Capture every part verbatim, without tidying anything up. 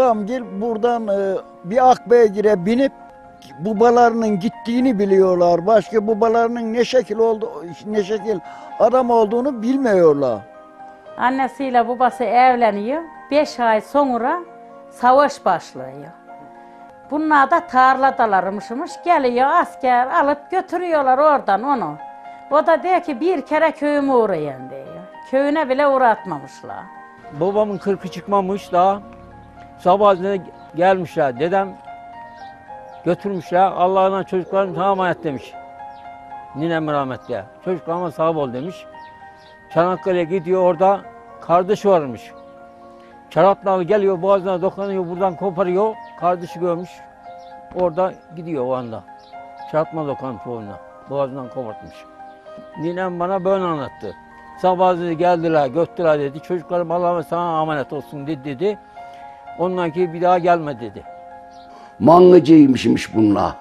Babamgil buradan e, bir Akbeygir'e binip babalarının gittiğini biliyorlar. Başka babalarının ne şekil oldu, ne şekil adam olduğunu bilmiyorlar. Annesiyle babası evleniyor. Beş ay sonra savaş başlıyor. Bunlar da tarladalarmışmış. Geliyor asker alıp götürüyorlar oradan onu. O da diyor ki bir kere köyüme uğrayın diyor. Köyüne bile uğratmamışlar. Babamın kırkı çıkmamış daha. Sabahleyin gelmişler. Dedem götürmüşler. Allah'ına çocuklarım sana emanet demiş. Ninem rahmetli. Çocuklarıma sahip ol demiş. Çanakkale'ye gidiyor, orada kardeşi varmış. Çaratnalı geliyor, boğazına dokunuyor, buradan koparıyor. Kardeşi görmüş. Orada gidiyor o anda. Çaratma dokanmış oğluna. Boğazından kopartmış. Ninem bana böyle anlattı. Sabahleyin geldiler, götürdüler dedi. Çocuklarım Allah'a sana emanet olsun dedi dedi. Ondan ki bir daha gelme dedi. Mangıcıymışmış bunlar.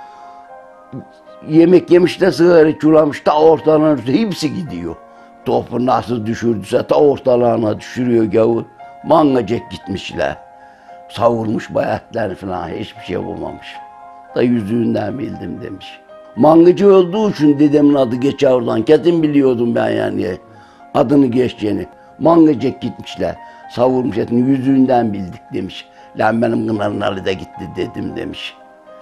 Yemek yemiş de sigara içiyorlarmış, ta ortalarına hepsi gidiyor. Topu nasıl düşürdüyse ta ortalarına düşürüyor gavur. Mangıcık gitmişler. Savurmuş bayatlar falan, hiçbir şey olmamış. Da yüzüğünden bildim demiş. Mangıcı öldüğü için dedemin adı geçer oradan. Kesin biliyordum ben yani adını geçeceğini. Mangıcık gitmişler. Savurmuş etini yüzüğünden bildik demiş. Lan benim Kınar'ın Ali de gitti dedim demiş.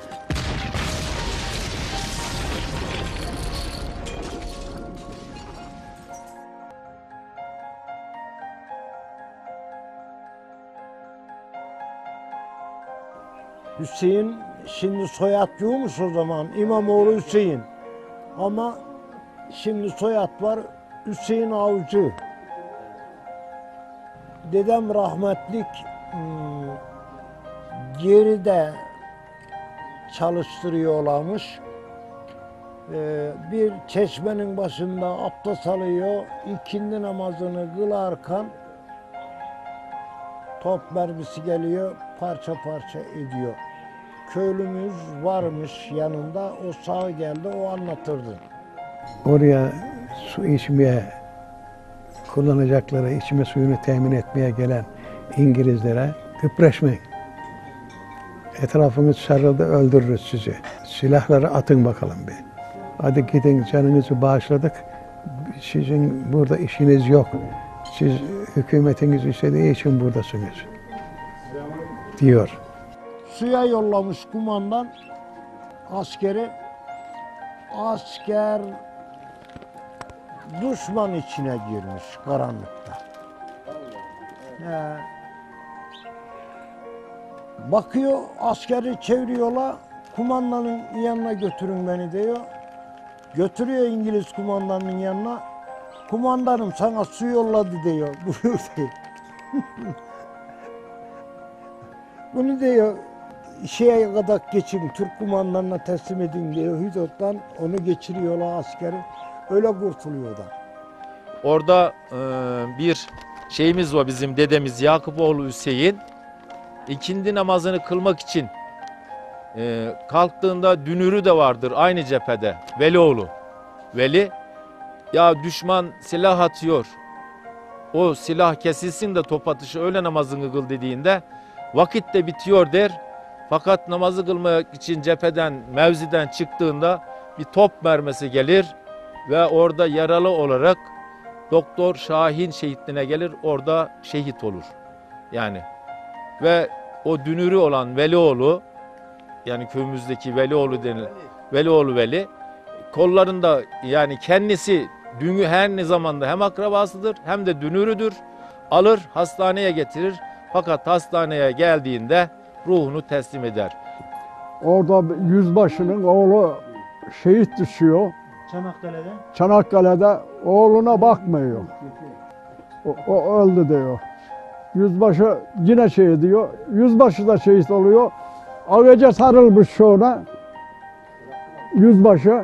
Hüseyin şimdi soyad yokmuş o zaman. İmamoğlu Hüseyin. Ama şimdi soyad var Hüseyin Avcı. Dedem rahmetlik hmm, geride çalıştırıyorlarmış. Ee, bir çeşmenin başında abdest alıyor, ikindi namazını kılarken top mermisi geliyor, parça parça ediyor. Köylümüz varmış yanında, o sağ geldi, o anlatırdı. Oraya su içmeye, kullanacakları içme suyunu temin etmeye gelen İngilizlere güpreşmeyin. Etrafınız sarıldı, öldürürüz sizi. Silahları atın bakalım bir. Hadi gidin, canınızı bağışladık. Sizin burada işiniz yok. Siz hükümetiniz istediği için buradasınız diyor. Suya yollamış kumandan askeri. Asker düşman içine girmiş karanlıkta. Ee, bakıyor askeri çeviriyorlar. Kumandanın yanına götürün beni diyor. Götürüyor İngiliz kumandanın yanına. Kumandanım sana su yolladı diyor. Buyur diyor. Bunu diyor şeye kadar geçin, Türk kumandanına teslim edin diyor. Hüdot'tan onu geçiriyorlar askeri. Öyle kurtuluyor da. Orada e, bir şeyimiz var bizim dedemiz Yakupoğlu Hüseyin. İkindi namazını kılmak için e, kalktığında dünürü de vardır aynı cephede. Velioğlu. Veli, ya düşman silah atıyor. O silah kesilsin de top atışı öğle namazını kıl dediğinde vakit de bitiyor der. Fakat namazı kılmak için cepheden, mevziden çıktığında bir top mermisi gelir ve orada yaralı olarak Doktor Şahin şehitliğine gelir, orada şehit olur. Yani ve o dünürü olan Velioğlu, yani köyümüzdeki Velioğlu denilen Velioğlu Veli, kollarında yani kendisi dünü her ne zamanda hem akrabasıdır hem de dünürüdür. Alır hastaneye getirir. Fakat hastaneye geldiğinde ruhunu teslim eder. Orada yüzbaşının oğlu şehit düşüyor. Çanakkale'de? Çanakkale'de oğluna bakmıyor. O, o öldü diyor. Yüzbaşı yine şey diyor. Yüzbaşı da şehit oluyor. Ağaca sarılmış ona. Yüzbaşı.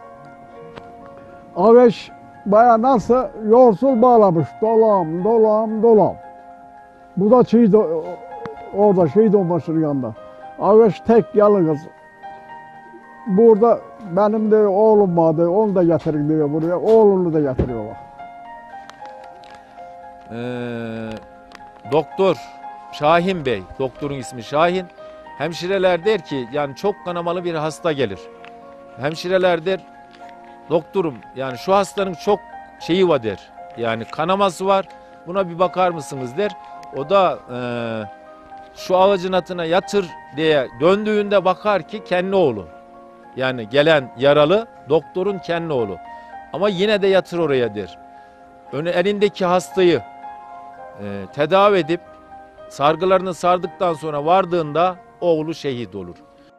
Ağaç baya nasıl yolsul bağlamış. Dolam, dolam, dolam. Bu da şehit, orada şehit olmasının yanında. Ağaç tek yalnız. Burada benim de oğlum vardı, onu da getirin diyor buraya. Oğlunu da getiriyorlar. Ee, doktor Şahin Bey, doktorun ismi Şahin. Hemşireler der ki yani çok kanamalı bir hasta gelir. Hemşireler der doktorum yani şu hastanın çok şeyi var der. Yani kanaması var, buna bir bakar mısınız der. O da e, şu ağacın altına yatır diye döndüğünde bakar ki kendi oğlu. Yani gelen yaralı doktorun kendi oğlu. Ama yine de yatır oraya der. Önü elindeki hastayı e, tedavi edip sargılarını sardıktan sonra vardığında oğlu şehit olur.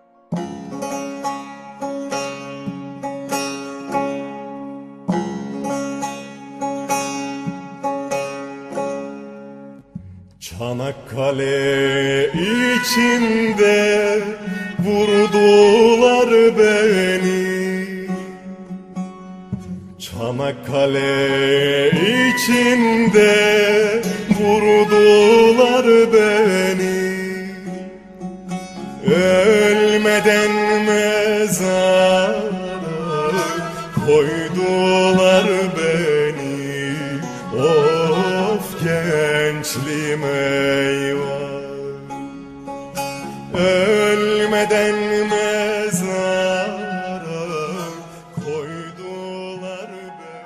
Çanakkale içinde vurdular beni. Çanakkale içinde vurdular beni. Ölmeden mezara koydular beni. Of gençliğim eyvah. Ölmeden mezara koydular beni.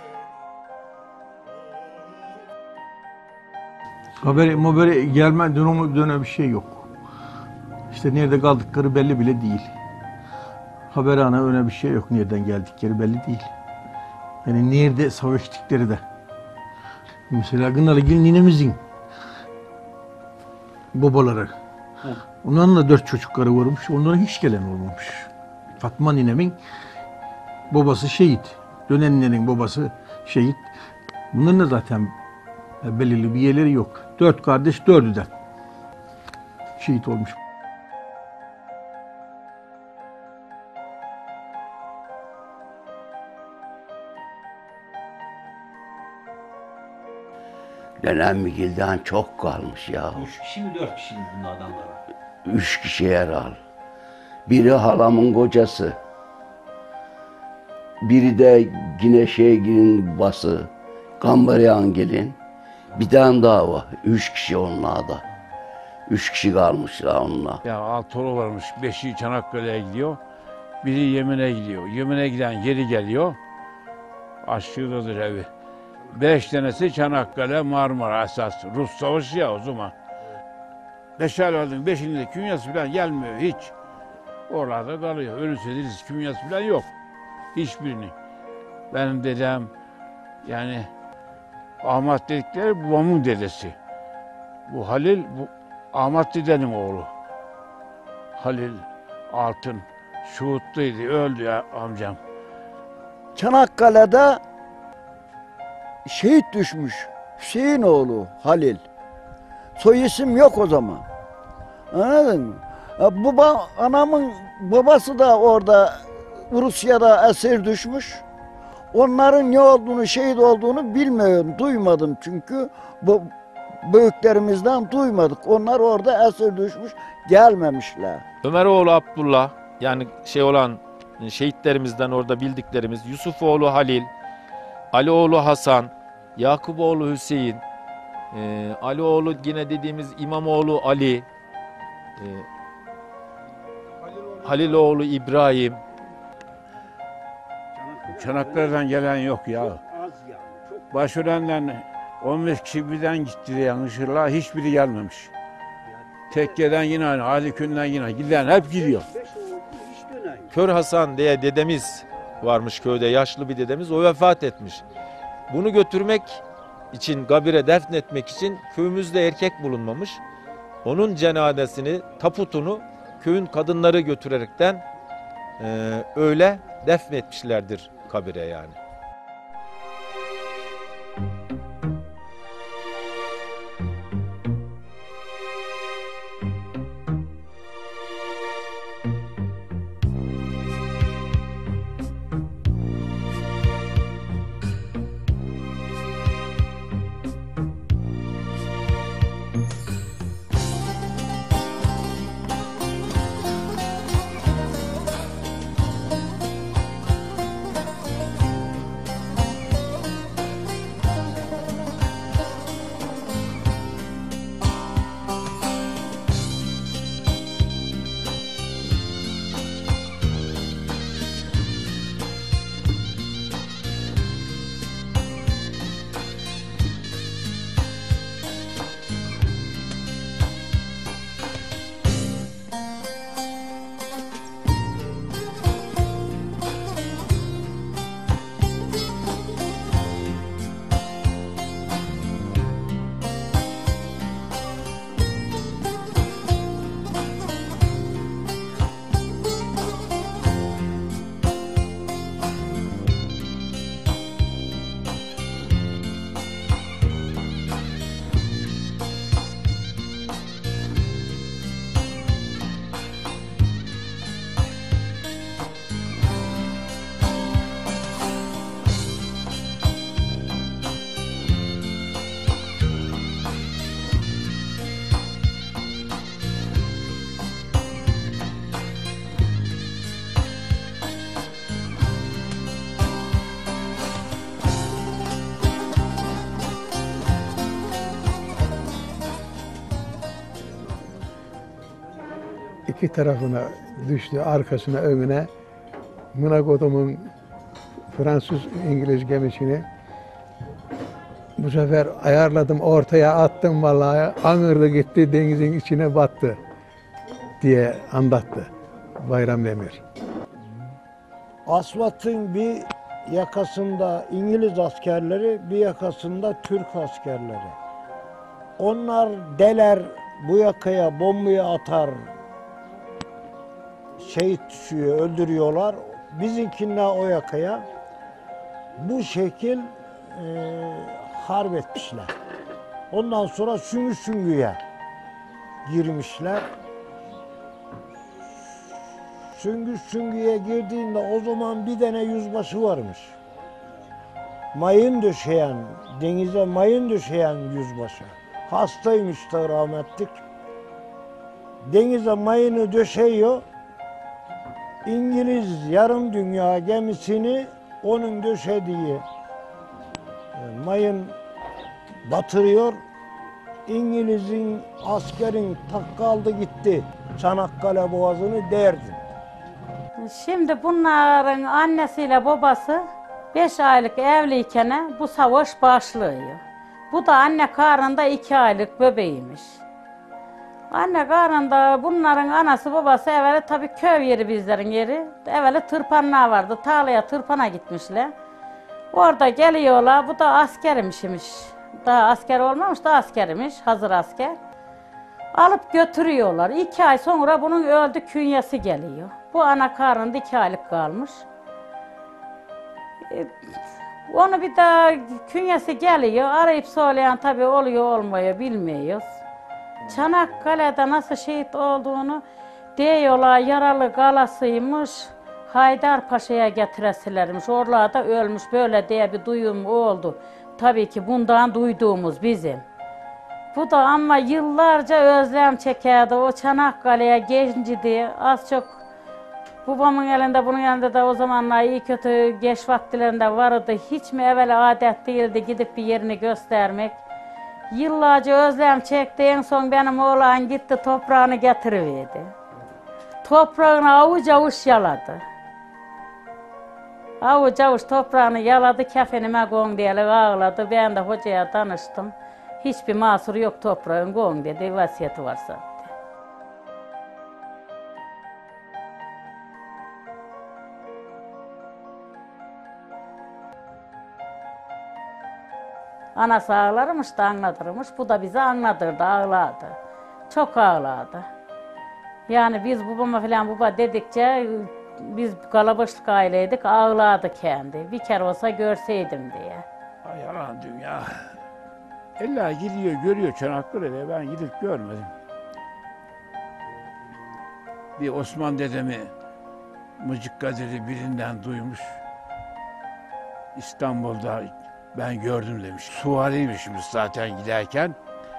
Haberi haberi gelme dönemi dönem bir şey yok. İşte nerede kaldıkları belli bile değil. Haberhane öyle bir şey yok. Nereden geldikleri belli değil. Yani nerede savaştıkları da. Mesela Gınalıgil ninemizin babaları. Onların da dört çocukları varmış. Onlara hiç gelen olmamış. Fatma ninemin babası şehit. Dönenlerin babası şehit. Bunların da zaten belirli bir yerleri yok. Dört kardeş dördü de şehit olmuş. Nenemgil'den çok kalmış ya. Üç kişi mi dört kişi mi bunun adamları? Üç kişi herhal. Biri halamın kocası. Biri de yine şeygilin bası. Gambariyan gelin. Bir tane daha var. Üç kişi onlar da. Üç kişi kalmışlar onlar. Ya altı oğlu varmış. Beşi Çanakkale'ye gidiyor. Biri Yemen'e gidiyor. Yemen'e giden geri geliyor. Aşçıdadır evi. Beş tanesi Çanakkale, Marmara esas. Rus savaşı ya o zaman. Beş evladın beşinde künyası falan gelmiyor hiç. Orada kalıyor. Ölürse dirisi künyası falan yok. Hiçbirini. Benim dedem yani Ahmet dedikleri babamın dedesi. Bu Halil, bu Ahmet dedenin oğlu. Halil Altın. Şuhutluydu, öldü ya amcam. Çanakkale'de şehit düşmüş Hüseyinoğlu Halil. Soy isim yok o zaman. Anladın mı? Ya baba, anamın babası da orada Rusya'da esir düşmüş. Onların ne olduğunu, şehit olduğunu bilmiyorum, duymadım çünkü bu büyüklerimizden duymadık. Onlar orada esir düşmüş, gelmemişler. Ömeroğlu Abdullah yani şey olan şehitlerimizden orada bildiklerimiz Yusufoğlu Halil, Alioğlu Hasan, Yakuboğlu Hüseyin, e, Alioğlu yine dediğimiz İmamoğlu Ali, e, Haliloğlu İbrahim. Çanakkale'den gelen yok ya. Başören'den on beş kişi birden gitti diye yanlışlıkla hiçbiri gelmemiş. Tekkeden yine aynı, Halikün'den yine giden hep gidiyor. Kör Hasan diye dedemiz varmış köyde, yaşlı bir dedemiz, o vefat etmiş. Bunu götürmek için, kabire defnetmek için köyümüzde erkek bulunmamış. Onun cenazesini, taputunu köyün kadınları götürerekten e, öyle defnetmişlerdir kabire yani. iki tarafına düştü, arkasına, önüne. Mınakodumun Fransız-İngiliz gemisini bu sefer ayarladım, ortaya attım vallahi, angırdı gitti, denizin içine battı diye anlattı Bayram Demir. Asfaltın bir yakasında İngiliz askerleri, bir yakasında Türk askerleri. Onlar deler, bu yakaya bombayı atar, şehit düşüyor, öldürüyorlar. Bizimkiler o yakaya bu şekil e, harp etmişler. Ondan sonra Süngü Süngü'ye girmişler. Süngü Süngü'ye girdiğinde o zaman bir tane yüzbaşı varmış. Mayın döşeyen, denize mayın döşeyen yüzbaşı. Hastaymış da rahmetlik. Denize mayını döşeyiyor. İngiliz yarım dünya gemisini onun döşediği mayın batırıyor. İngiliz'in, askerin tak kaldı gitti. Çanakkale Boğazı'nı derdi. Şimdi bunların annesiyle babası beş aylık evliyken bu savaş başlıyor. Bu da anne karnında iki aylık bebeğiymiş. Anne karnında bunların anası babası evvela tabii köy yeri bizlerin yeri. Evvela tırpanlar vardı. Tarlaya tırpana gitmişler. Orada geliyorlar. Bu da askermişmiş. Daha asker olmamış da askermiş. Hazır asker. Alıp götürüyorlar. İki ay sonra bunun öldü künyesi geliyor. Bu ana karnında iki aylık kalmış. Onu bir daha künyesi geliyor. Arayıp söyleyen tabii oluyor olmuyor bilmiyoruz. Çanakkale'de nasıl şehit olduğunu diyorlar, yaralı galasıymış. Haydarpaşa'ya getiresilermiş. Oralarda ölmüş böyle diye bir duyum oldu. Tabii ki bundan duyduğumuz bizim. Bu da ama yıllarca özlem çekerdi. O Çanakkale'ye gencidi. Az çok babamın elinde, bunun elinde de o zamanlar iyi kötü geç vaktilerinde vardı. Hiç mi evvel adet değildi gidip bir yerini göstermek. Yıllarca özlem çekti. En son benim oğlan gitti toprağını getiriverdi. Toprağını avuç avuç yaladı. Avuç avuç toprağını yaladı. Kefenime gon diye ağladı. Ben de hocaya danıştım. Hiçbir mahsuru yok toprağın gon dedi. Vasiyeti varsa. Anası ağlarmış da anlatırmış. Bu da bizi anlatırdı, ağlardı. Çok ağlardı. Yani biz babama falan baba dedikçe biz kalabalık aileydik, ağlardı kendi. Bir kere olsa görseydim diye. Ay yalan dünya. İlla gidiyor, görüyor Çanakkale'de. Ben gidip görmedim. Bir Osman dedemi Mıcık Kadir'i birinden duymuş. İstanbul'da ben gördüm demiş. Suvariymişimiz zaten giderken.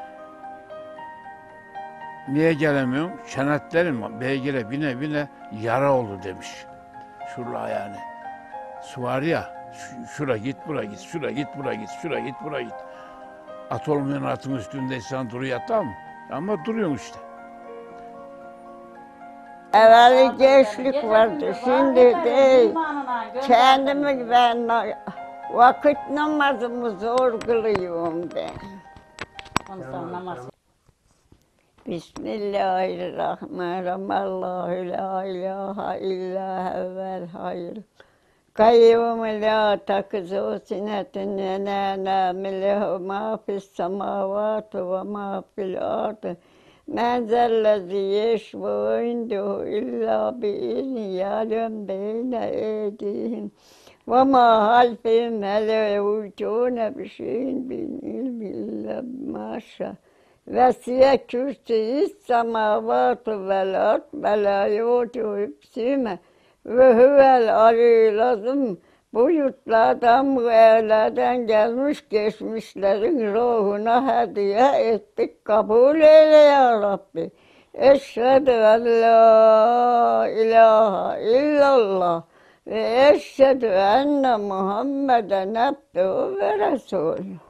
Niye gelemiyorum? Çanaklerin beygire bine bine yara oldu demiş. Şurada yani. Suvari ya. Şura git, bura git, şura git, bura git, şura git, bura git. At olmayan atın üstünde insan duruyor tamam mı? Ama duruyor işte. Evveli gençlik vardı, şimdi değil. Kendimi ben vakit namazımı zor kılıyorum ben. Bismillahirrahmanirrahim. Allahu la ilahe illa huvel hayyul kayyum la takzu sinetun ve la nawm lehu ma fis semavati ve ma fil ardı. Men zellezi yeşbu indehu illa bi'izni ya'lem beyne eydihim ve ma halfihim ve la yevcûne bi şeyin bin ilmi illa maşa. Vesiye kürsüyü semavatı vel ard ve la yudu hüpsüme ve huvel alilazım. Bu yurtlardan, bu evlerden gelmiş geçmişlerin ruhuna hediye ettik. Kabul eyle ya Rabbi. Eşhedü en la ilahe illallah ve eşhedü enne Muhammeden abduhu ve resulü.